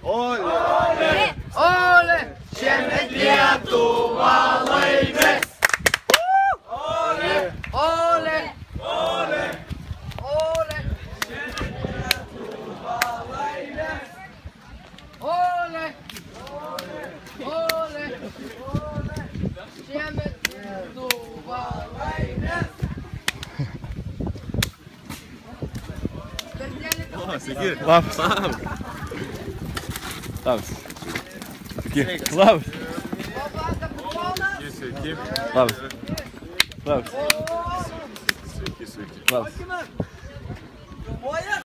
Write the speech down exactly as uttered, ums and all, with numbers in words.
Ole! Ole! Šiemet Lietuva laimės! Ole! Ole! Ole! Ole! Šiemet Lietuva laimės! Ole! Ole! Ole! Šiemet Lietuva laimės! O, sveiki. Labas. Labas. Labas. Sveiki. Labas. Sveiki. Labas. Labas. Sveiki, sveiki. Labas.